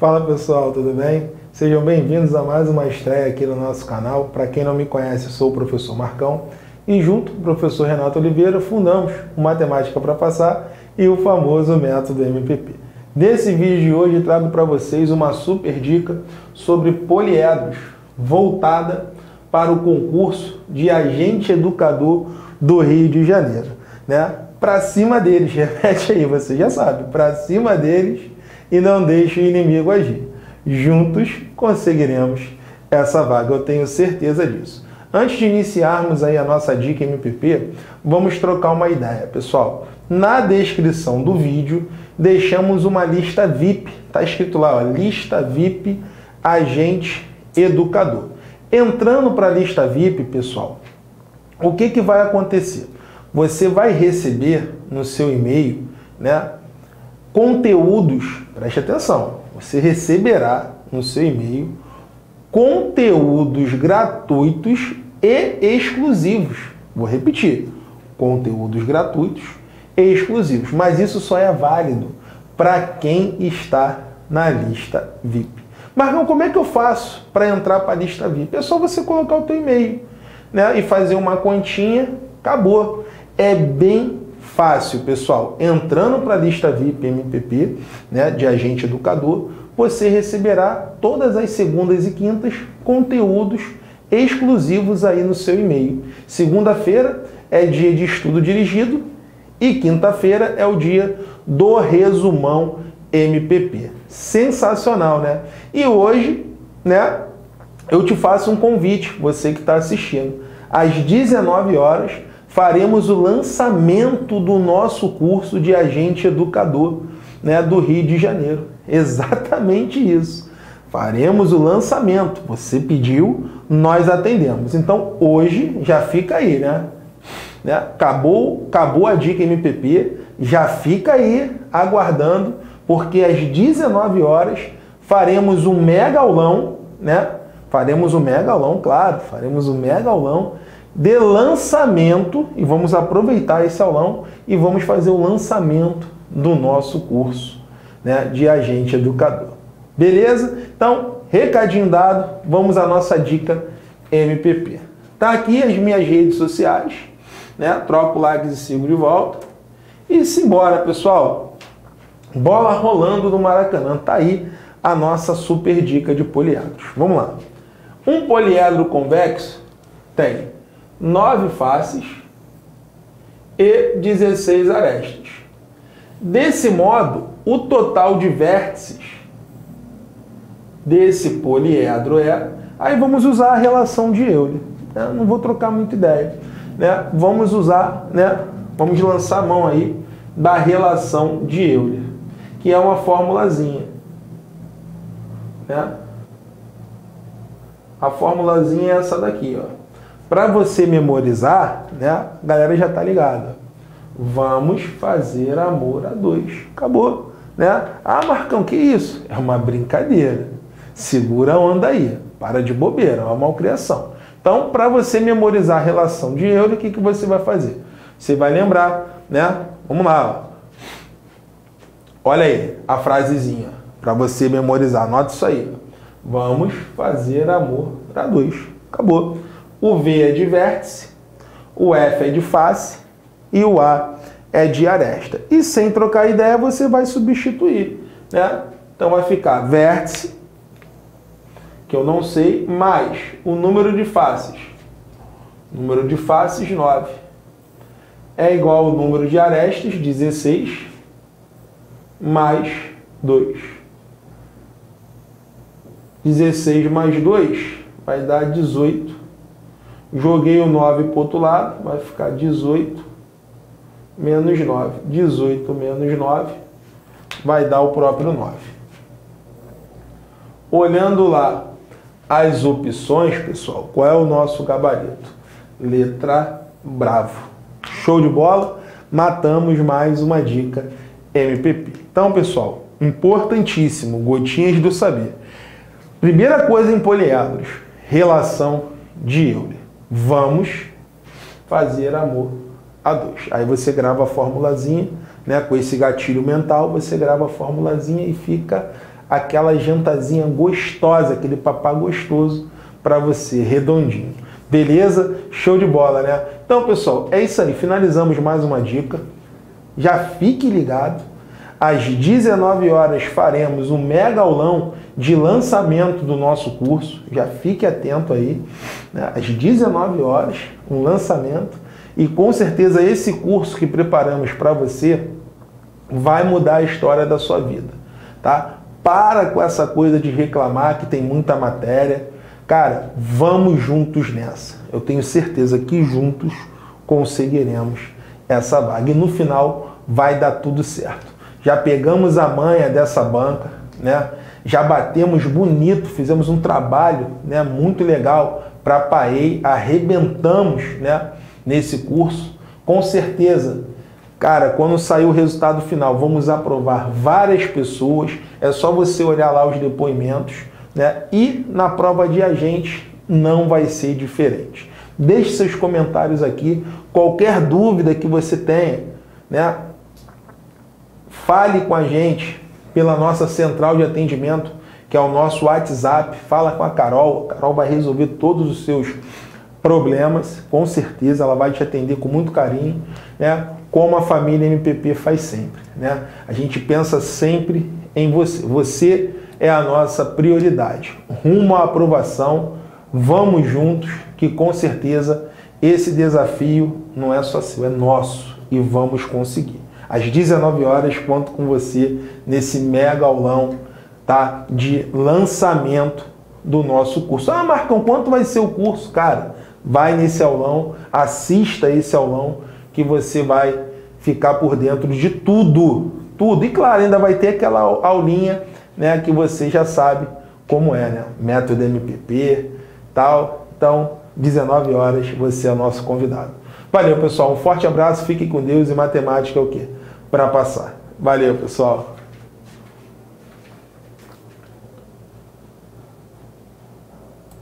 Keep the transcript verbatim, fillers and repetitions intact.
Fala pessoal, tudo bem? Sejam bem-vindos a mais uma estreia aqui no nosso canal. Para quem não me conhece, eu sou o professor Marcão e junto com o professor Renato Oliveira fundamos o Matemática para Passar e o famoso método M P P. Nesse vídeo de hoje trago para vocês uma super dica sobre poliedros voltada para o concurso de agente educador do Rio de Janeiro, né? Para cima deles, repete aí, você já sabe, para cima deles e não deixe o inimigo agir. Juntos conseguiremos essa vaga, eu tenho certeza disso. Antes de iniciarmos aí a nossa dica M P P, vamos trocar uma ideia, pessoal. Na descrição do vídeo deixamos uma lista V I P, tá escrito lá, ó, lista V I P agente educador. Entrando para a lista V I P, pessoal, o que que vai acontecer? Você vai receber no seu e-mail, né, conteúdos, preste atenção, você receberá no seu e-mail conteúdos gratuitos e exclusivos. Vou repetir, conteúdos gratuitos e exclusivos, mas isso só é válido para quem está na lista V I P. Marcão, como é que eu faço para entrar para a lista V I P? É só você colocar o teu e-mail, né, e fazer uma continha, acabou. É bem fácil, pessoal. Entrando para a lista V I P M P P, né, de agente educador, você receberá todas as segundas e quintas conteúdos exclusivos aí no seu e-mail. Segunda-feira é dia de estudo dirigido e quinta-feira é o dia do resumão M P P. Sensacional, né? E hoje, né, eu te faço um convite, você que está assistindo. Às dezenove horas, faremos o lançamento do nosso curso de agente educador, né, do Rio de Janeiro. Exatamente isso. Faremos o lançamento. Você pediu, nós atendemos. Então, hoje, já fica aí, né? né? Acabou, acabou a dica M P P, já fica aí aguardando, porque às dezenove horas faremos um mega aulão, né? Faremos um mega aulão, claro, faremos um mega aulão de lançamento, e vamos aproveitar esse aulão e vamos fazer o lançamento do nosso curso, né, de agente educador. Beleza? Então, recadinho dado, vamos à nossa dica M P P. Tá aqui as minhas redes sociais, né? Troco likes e sigo de volta. E simbora, pessoal. Bola rolando no Maracanã. Tá aí a nossa super dica de poliedros. Vamos lá. Um poliedro convexo tem nove faces e dezesseis arestas. Desse modo, o total de vértices desse poliedro é... Aí vamos usar a relação de Euler. Né? Não vou trocar muita ideia. Né? Vamos usar, né? Vamos lançar a mão aí da relação de Euler, que é uma formulazinha. Né? A formulazinha é essa daqui, ó. Para você memorizar, né, a galera já tá ligada. Vamos fazer amor a dois. Acabou, né? Ah, Marcão, que isso? É uma brincadeira. Segura a onda aí. Para de bobeira, é uma malcriação. Então, para você memorizar a relação de Euler, o que que você vai fazer? Você vai lembrar, né? Vamos lá, ó. Olha aí a frasezinha para você memorizar. Anota isso aí. Vamos fazer amor a dois. Acabou. O V é de vértice, o F é de face e o A é de aresta. E sem trocar ideia, você vai substituir, né? Então vai ficar vértice, que eu não sei, mais o número de faces. Número de faces, nove. É igual ao número de arestas, dezesseis, mais dois. dezesseis mais dois vai dar dezoito. Joguei o nove para o outro lado, vai ficar dezoito menos nove. dezoito menos nove vai dar o próprio nove. Olhando lá as opções, pessoal, qual é o nosso gabarito? Letra bravo. Show de bola? Matamos mais uma dica M P P. Então, pessoal, importantíssimo, gotinhas do saber. Primeira coisa em poliedros, relação de Euler. Vamos fazer amor a dois. Aí você grava a formulazinha, né, com esse gatilho mental, você grava a formulazinha e fica aquela jantazinha gostosa, aquele papá gostoso para você, redondinho. Beleza? Show de bola, né? Então, pessoal, é isso aí. Finalizamos mais uma dica. Já fique ligado. Às dezenove horas faremos um mega aulão de lançamento do nosso curso. Já fique atento aí, né? Às dezenove horas, um lançamento. E com certeza esse curso que preparamos para você vai mudar a história da sua vida, tá? Para com essa coisa de reclamar que tem muita matéria. Cara, vamos juntos nessa. Eu tenho certeza que juntos conseguiremos essa vaga. E no final vai dar tudo certo. Já pegamos a manha dessa banca, né? Já batemos bonito, fizemos um trabalho, né, muito legal para a PAEI, arrebentamos, né, nesse curso. Com certeza, cara, quando sair o resultado final, vamos aprovar várias pessoas. É só você olhar lá os depoimentos, né? E na prova de agente não vai ser diferente. Deixe seus comentários aqui, qualquer dúvida que você tenha, né? Fale com a gente pela nossa central de atendimento, que é o nosso WhatsApp. Fala com a Carol, a Carol vai resolver todos os seus problemas, com certeza ela vai te atender com muito carinho, né? Como a família M P P faz sempre, né? A gente pensa sempre em você. Você é a nossa prioridade. Rumo à aprovação, vamos juntos, que com certeza esse desafio não é só seu, é nosso e vamos conseguir. Às dezenove horas, conto com você nesse mega aulão, tá, de lançamento do nosso curso. Ah, Marcão, quanto vai ser o curso? Cara, vai nesse aulão, assista esse aulão, que você vai ficar por dentro de tudo, tudo. E claro, ainda vai ter aquela aulinha, né, que você já sabe como é, né? Método M P P, tal. Então, dezenove horas, você é o nosso convidado. Valeu, pessoal. Um forte abraço, fique com Deus e matemática é o quê? Para passar. Valeu, pessoal.